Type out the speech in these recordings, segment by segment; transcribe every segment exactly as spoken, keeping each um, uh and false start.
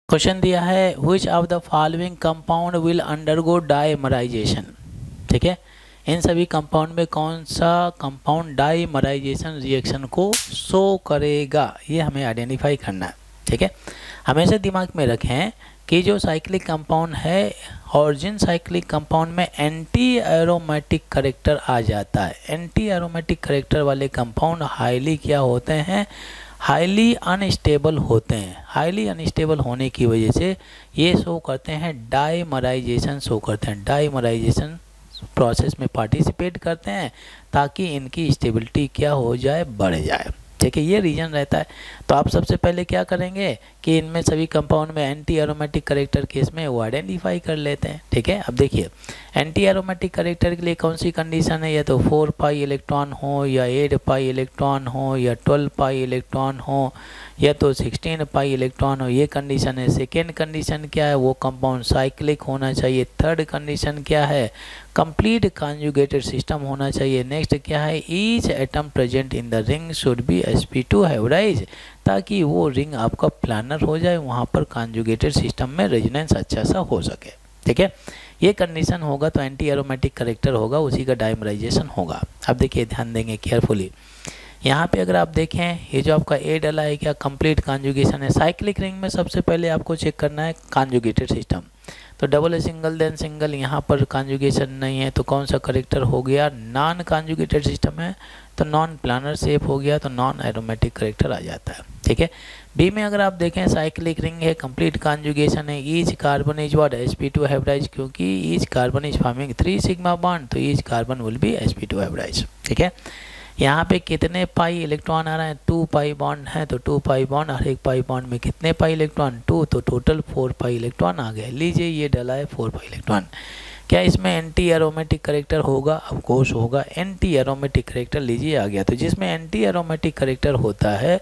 Question दिया है which of the following compound will undergo dimerisation. ठीक है, इन सभी कंपाउंड में कौन सा कंपाउंड डाइमराइजेशन रिएक्शन को शो करेगा, ये हमें आइडेंटिफाई करना है। ठीक है, हमेशा दिमाग में रखें कि जो साइक्लिक कंपाउंड है और जिन साइक्लिक कंपाउंड में एंटी एरोमेटिक करेक्टर आ जाता है, एंटी एरोमेटिक करेक्टर वाले कंपाउंड हाईली क्या होते हैं, हाईली अनस्टेबल होते हैं। हाईली अनस्टेबल होने की वजह से ये शो करते हैं डाइमराइजेशन शो करते हैं डाइमराइजेशन प्रोसेस में पार्टिसिपेट करते हैं ताकि इनकी स्टेबिलिटी क्या हो जाए, बढ़ जाए। ठीक है, ये रीजन रहता है। तो आप सबसे पहले क्या करेंगे कि इनमें सभी कंपाउंड में एंटी एरोमेटिक करेक्टर केस में वो आइडेंटिफाई कर लेते हैं। ठीक है, अब देखिए एंटी एरोमेटिक करेक्टर के लिए कौन सी कंडीशन है, या तो फोर पाई इलेक्ट्रॉन हो, या एट पाई इलेक्ट्रॉन हो, या ट्वेल्व पाई इलेक्ट्रॉन हो, या तो सिक्सटीन पाई इलेक्ट्रॉन हो, ये कंडीशन है। सेकेंड कंडीशन क्या है, वो कंपाउंड साइक्लिक होना चाहिए। थर्ड कंडीशन क्या है, कंप्लीट कॉन्जुगेटेड सिस्टम होना चाहिए। नेक्स्ट क्या है, each atom present in the ring should be S P two hybridise, ताकि वो रिंग आपका प्लानर हो जाए, वहाँ पर कॉन्जुगेटेड सिस्टम में रेजोनेंस अच्छा सा हो सके। ठीक है, ये कंडीशन होगा तो एंटी एरोमेटिक करेक्टर होगा, उसी का डाइमराइजेशन होगा। अब देखिए ध्यान देंगे केयरफुली, यहाँ पे अगर आप देखें ये जो आपका ए डला है क्या कंप्लीट कॉन्जुगेशन है। साइक्लिक रिंग में सबसे पहले आपको चेक करना है कॉन्जुगेटेड सिस्टम, तो डबल है सिंगल देन सिंगल, यहाँ पर कॉन्जुगेशन नहीं है तो कौन सा करेक्टर हो गया, नॉन कॉन्जुगेटेड सिस्टम है तो नॉन प्लानर शेप हो गया, तो नॉन एरोमेटिक करेक्टर आ जाता है। ठीक है, बी में अगर आप देखें साइक्लिक रिंग है, कंप्लीट कॉन्जुगेशन है, each carbon is what S P two hybridise, क्योंकि each carbon is forming three sigma bond, तो each carbon will be S P two hybridise. ठीक है, यहाँ पे कितने पाई इलेक्ट्रॉन आ रहे हैं, टू पाई बॉन्ड है तो टू पाई बॉन्ड, हर एक पाई बॉन्ड में कितने पाई इलेक्ट्रॉन, टू, तो टोटल फोर पाई इलेक्ट्रॉन आ गए। लीजिए ये डला है फोर पाई इलेक्ट्रॉन, क्या इसमें एंटी एरोमेटिक करेक्टर होगा, ऑफ कोर्स होगा। एंटी एरोमेटिक करेक्टर लीजिए आ गया, तो जिसमें एंटी एरोमेटिक करेक्टर होता है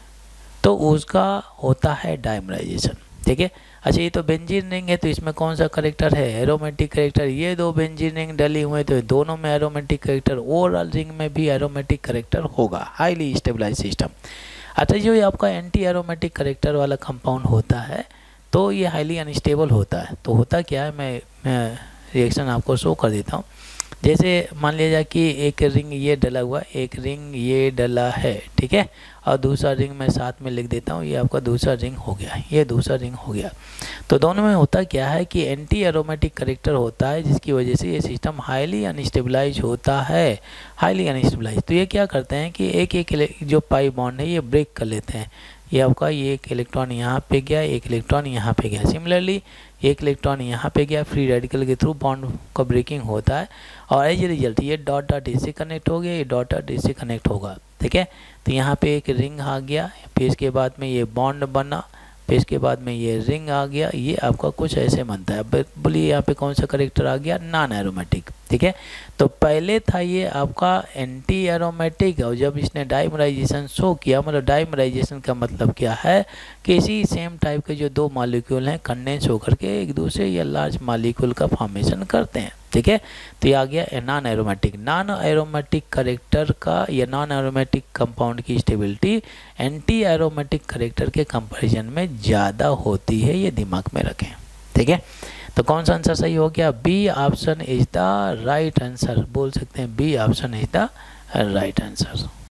तो उसका होता है डाइमराइजेशन। ठीक है, अच्छा ये तो बेंजीन रिंग है तो इसमें कौन सा करेक्टर है, एरोमेटिक करेक्टर। ये दो बेंजीन रिंग डली हुए तो दोनों में एरोमेटिक करेक्टर, ओवरऑल रिंग में भी एरोमेटिक करेक्टर होगा, हाईली स्टेबलाइज सिस्टम। अच्छा जो ये आपका एंटी एरोमेटिक करेक्टर वाला कंपाउंड होता है तो ये हाईली अनस्टेबल होता है। तो होता क्या है, मैं मैं रिएक्शन आपको शो कर देता हूँ। जैसे मान लिया जाए कि एक रिंग ये डला हुआ, एक रिंग ये डला है, ठीक है, और दूसरा रिंग मैं साथ में लिख देता हूँ, ये आपका दूसरा रिंग हो गया, ये दूसरा रिंग हो गया। तो दोनों में होता क्या है कि एंटी एरोमेटिक करेक्टर होता है, जिसकी वजह से ये सिस्टम हाईली अनस्टेबलाइज होता है, हाईली अनस्टेबलाइज। तो ये क्या करते हैं कि एक एक जो पाई बॉन्ड है ये ब्रेक कर लेते हैं। ये आपका ये एक इलेक्ट्रॉन यहाँ पे गया, एक इलेक्ट्रॉन यहाँ पे गया, सिमिलरली एक इलेक्ट्रॉन यहाँ पे गया, फ्री रेडिकल के थ्रू बॉन्ड का ब्रेकिंग होता है और एज ए रिजल्ट ये डॉट डॉट इससे कनेक्ट हो गया, ये डॉट डॉट इससे कनेक्ट होगा। ठीक है, तो यहाँ पे एक रिंग आ गया, फिर इसके बाद में ये बॉन्ड बना, फिर इसके बाद में ये रिंग आ गया, ये आपका कुछ ऐसे बनता है। अब बोलिए यहाँ पे कौन सा करेक्टर आ गया, नॉन एरोमेटिक। ठीक है, तो पहले था ये आपका एंटी एरोमेटिक, और जब इसने डाइमराइजेशन शो किया, मतलब डाइमराइजेशन का मतलब क्या है कि इसी सेम टाइप के जो दो मॉलिक्यूल हैं कंडेंस होकर के एक दूसरे या लार्ज मॉलिक्यूल का फॉर्मेशन करते हैं। ठीक है, तो ये आ गया non aromatic. Non aromatic character का या नॉन एरोमेटिक कंपाउंड की स्टेबिलिटी एंटी एरोमेटिक करेक्टर के कंपैरिजन में ज़्यादा होती है, ये दिमाग में रखें। ठीक है, तो कौन सा आंसर सही हो गया, B option is the right answer. बोल सकते हैं B option is the right answer.